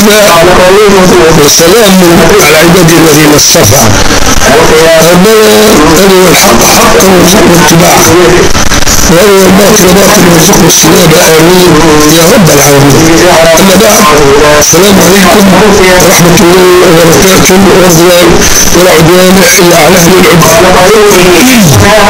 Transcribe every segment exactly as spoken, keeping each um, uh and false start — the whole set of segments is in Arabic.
وسلام على عبادي الذين اصطفى. هذا هو الحق حقا وارزقنا اتباعه، وهو الباطل باطل وارزقنا اجتنابه، امين يا رب العالمين. اما بعد، السلام عليكم ورحمه الله وبركاته، ورضوان ولا عدوان الا على اهل العدوان.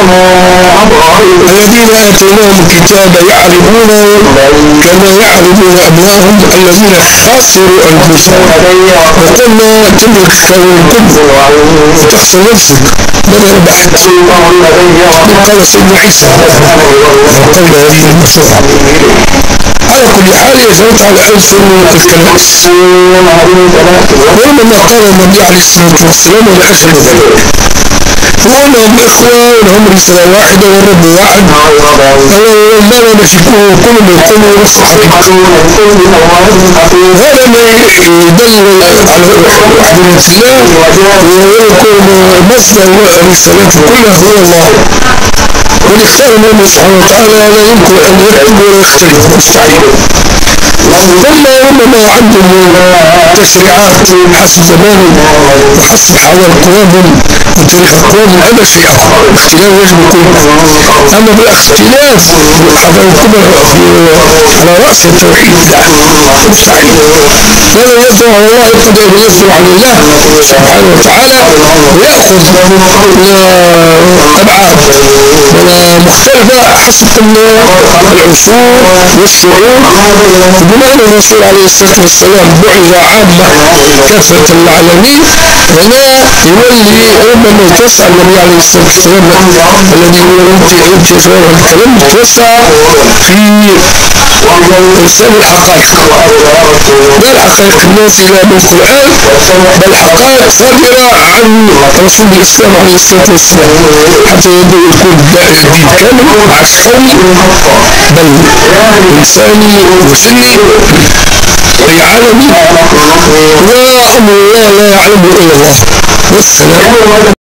الذين اتيناهم الكتاب يعرفونه كما يعرفون ابنائهم الذين خسروا انفسهم، وقلنا تملك الكل وتخسر نفسك من ربحت. قال سيدنا عيسى وقال هذه المسوحة. على كل حال يفوت على ألسن الكنائس، ولما قال النبي عليه الصلاة والسلام لأشهر ذلك، وأنهم إخوة ولهم رسالة واحدة والرب واحد، وما باش يكونوا كل ما يكونوا نفس الحقيقة. وهذا ما يدل على وحدانية الله، ويكون مصدر الرسالات كلها هو الله. ولإخفاء الله سبحانه وتعالى لا يمكن أن يكتب ولا يختلف، مستحيل. ثم ربما عندهم تشريعات حسب زمانهم وحسب حضارة قوامهم وتاريخ قوامهم، هذا شيء آخر، اختلاف يجب يكون. أما بالاختلاف حضارة الكبرى على رأس التوحيد لا، مستحيل. ولا يرجع على الله يقدر ويسر على الله سبحانه وتعالى ويأخذ أبعاد مختلفة حسب العصور والشعوب. بما أن الرسول عليه الصلاة والسلام بعث عامة كافة العالمين، هنا يولي ربما يتوسع النبي عليه الصلاة والسلام الذي يمكن جواب الكلام يتوسع في إرسال الحقائق، لا الحقائق النازلة من القرآن، بل حقائق صادرة عن رسول الإسلام عليه الصلاة والسلام، حتى يكون الدين كامل عصري بل إنساني وجني أي عالمي، وأمر الله لا يعلمه إلا الله. والسلام.